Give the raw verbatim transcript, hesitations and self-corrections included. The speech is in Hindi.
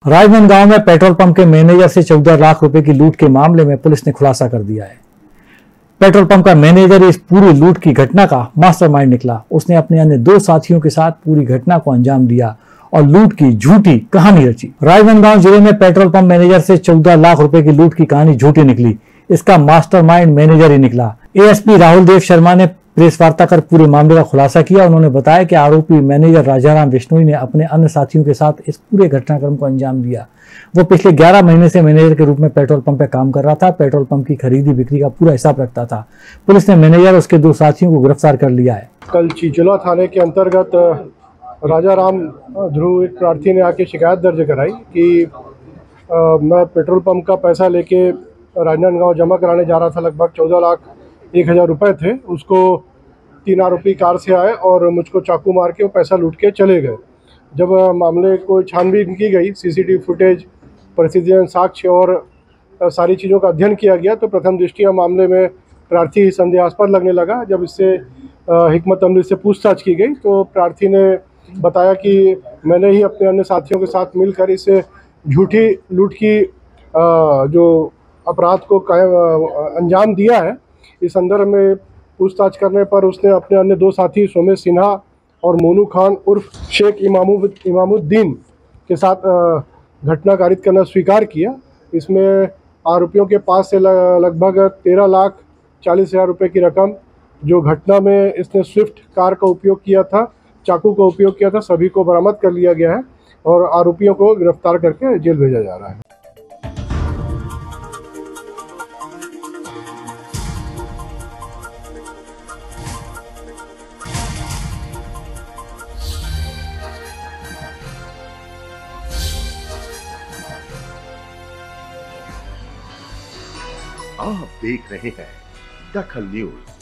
राजनांदगांव में पेट्रोल पंप के मैनेजर से चौदह लाख रुपए की लूट के मामले में पुलिस ने खुलासा कर दिया है। पेट्रोल पंप का मैनेजर इस पूरी लूट की घटना का मास्टरमाइंड निकला। उसने अपने अन्य दो साथियों के साथ पूरी घटना को अंजाम दिया और लूट की झूठी कहानी रची। राजनांदगांव जिले में पेट्रोल पंप मैनेजर से चौदह लाख रुपए की लूट की कहानी झूठी निकली। इसका मास्टरमाइंड मैनेजर ही निकला। एएसपी राहुल देव शर्मा ने प्रेस वार्ता कर पूरे मामले का खुलासा किया। उन्होंने बताया कि आरोपी मैनेजर राजाराम बिश्नोई ने अपने अन्य साथियों के साथ इस पूरे घटनाक्रम को अंजाम दिया। वो पिछले ग्यारह महीने से मैनेजर के रूप में पेट्रोल पंप पे काम कर रहा था। पेट्रोल पंप की खरीदी बिक्री का पूरा हिसाब रखता था। पुलिस ने मैनेजर और उसके दो साथियों को गिरफ्तार कर लिया है। कल चिचोला थाने के अंतर्गत राजाराम ध्रुव एक प्रार्थी ने आके शिकायत दर्ज कराई कि आ, मैं पेट्रोल पंप का पैसा लेके राजनांदगांव जमा कराने जा रहा था। लगभग चौदह लाख एक हज़ार रुपये थे। उसको तीन आरोपी कार से आए और मुझको चाकू मार के वो पैसा लूट के चले गए। जब मामले को छानबीन की गई, सीसीटीवी फुटेज, परिस्थितिजन्य साक्ष्य और सारी चीज़ों का अध्ययन किया गया तो प्रथम दृष्टया मामले में प्रार्थी संदेहास्पद लगने लगा। जब इससे हिकमत अमली से पूछताछ की गई तो प्रार्थी ने बताया कि मैंने ही अपने अन्य साथियों के साथ मिलकर इस झूठी लूट की जो अपराध को कायम अंजाम दिया है। इस संदर्भ में पूछताछ करने पर उसने अपने अन्य दो साथी सोमेश सिन्हा और मोनू खान उर्फ शेख इमामु इमामुद्दीन के साथ घटना कारित करना स्वीकार किया। इसमें आरोपियों के पास से लगभग तेरह लाख चालीस हज़ार रुपये की रकम, जो घटना में इसने स्विफ्ट कार का उपयोग किया था, चाकू का उपयोग किया था, सभी को बरामद कर लिया गया है और आरोपियों को गिरफ्तार करके जेल भेजा जा रहा है। आप देख रहे हैं दखल न्यूज।